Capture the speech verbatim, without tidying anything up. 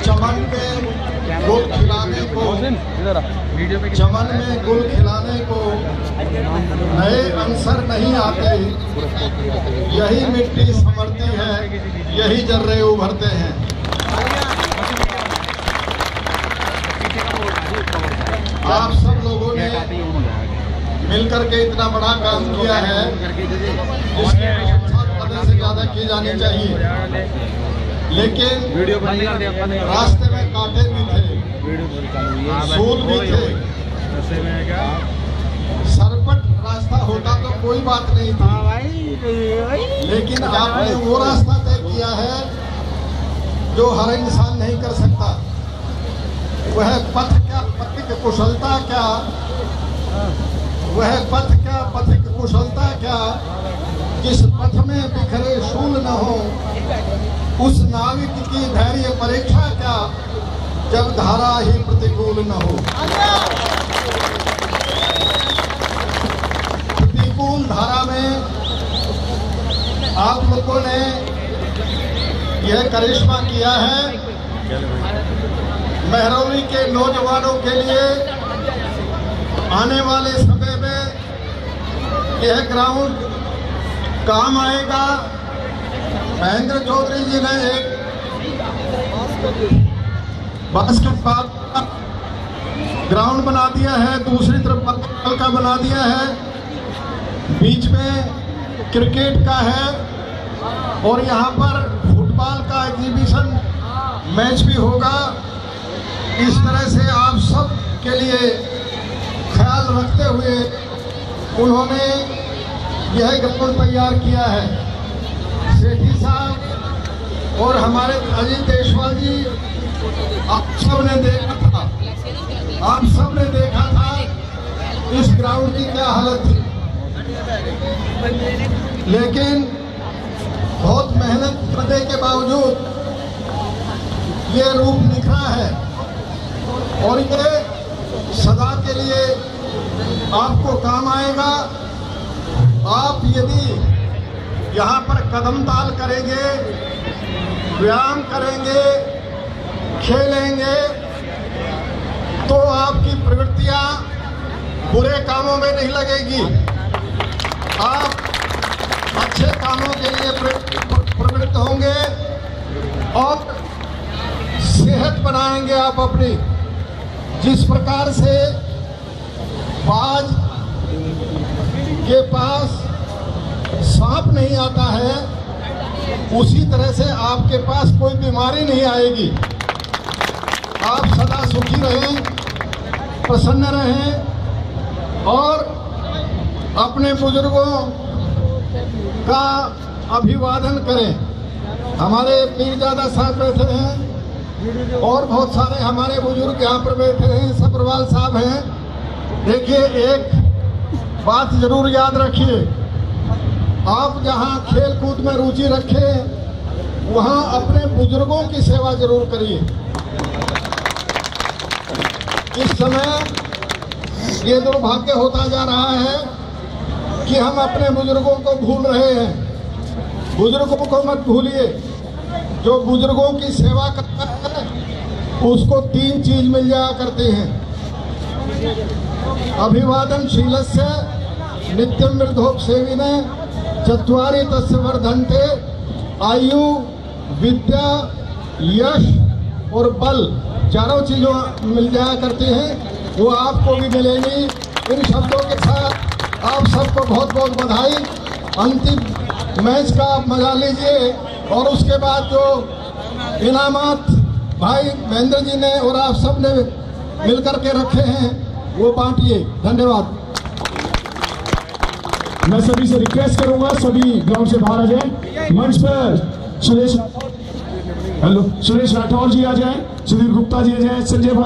चमन में गुल खिलाने को चमन में गुल खिलाने को नए अवसर नहीं आते, यही मिट्टी संवरती है, यही जर्रे उभरते हैं। आप सब लोगों ने मिलकर के इतना बड़ा काम किया है, जिसकी प्रशंसा से ज्यादा की जानी चाहिए। लेकिन रास्ते में कांटे भी थे, सूल भी थे, सरपट रास्ता होता तो कोई बात नहीं थी, लेकिन आपने वो रास्ता तय किया है जो हर इंसान नहीं कर सकता। वह पथ क्या पथिक कुशलता क्या, वह पथ क्या पथिक कुशलता क्या, जिस पथ में बिखरे शूल न हो, उस नाविक की धैर्य परीक्षा क्या, जब धारा ही प्रतिकूल न हो। प्रतिकूल धारा में आप लोगों ने यह करिश्मा किया है। महरौली के नौजवानों के लिए आने वाले समय में यह ग्राउंड काम आएगा। महेंद्र चौधरी जी ने एक बास्केटबॉल का ग्राउंड बना दिया है, दूसरी तरफ बास्केटबॉल का बना दिया है, बीच में क्रिकेट का है और यहाँ पर फुटबॉल का एग्जीबिशन मैच भी होगा। इस तरह से आप सब के लिए ख्याल रखते हुए उन्होंने यह ग्राउंड तैयार किया है। सेठी साहब और हमारे अजीत देशवाल जी, आप सब ने देखा था, आप सब ने देखा था इस ग्राउंड की क्या हालत थी, लेकिन बहुत मेहनत करने के बावजूद ये रूप निखरा है और ये सदा के लिए आपको काम आएगा। आप यदि यहाँ पर कदम ताल करेंगे, व्यायाम करेंगे, खेलेंगे, तो आपकी प्रवृत्तियाँ बुरे कामों में नहीं लगेगी। आप अच्छे कामों के लिए प्रवृत्त होंगे और सेहत बनाएंगे आप अपनी। जिस प्रकार से बाज के पास सांप नहीं आता है, उसी तरह से आपके पास कोई बीमारी नहीं आएगी। आप सदा सुखी रहें, प्रसन्न रहें और अपने बुजुर्गों का अभिवादन करें। हमारे पीरजादा साहब बैठे हैं और बहुत सारे हमारे बुजुर्ग यहाँ पर बैठे हैं, सब्रवाल साहब हैं। देखिए, एक बात जरूर याद रखिए, आप जहाँ खेल कूद में रुचि रखें, वहाँ अपने बुजुर्गों की सेवा जरूर करिए। इस समय ये दुर्भाग्य होता जा रहा है कि हम अपने बुजुर्गों को भूल रहे हैं। बुजुर्गों को मत भूलिए। जो बुजुर्गों की सेवा करता है उसको तीन चीज मिल जाया करते हैं। अभिवादनशीलस्य नित्यम वृद्धोपसेविने चत्वारि तस्य वर्धन्ते, आयु, विद्या, यश और बल, चारों चीजों मिल जाया करते हैं, वो आपको भी मिलेंगी। इन शब्दों के साथ आप सबको बहुत बहुत बधाई। अंतिम मैच का आप मजा लीजिए और उसके बाद जो इनामात भाई महेंद्र जी ने और आप सब ने मिलकर के रखे हैं वो बांटिए। धन्यवाद। मैं सभी से रिक्वेस्ट करूंगा, सभी ग्राउंड से बाहर आ जाएं। मंच पर सुरेश हेलो सुरेश राठौर जी आ जाएं, सुधीर गुप्ता जी आ जाएं, संजय भाई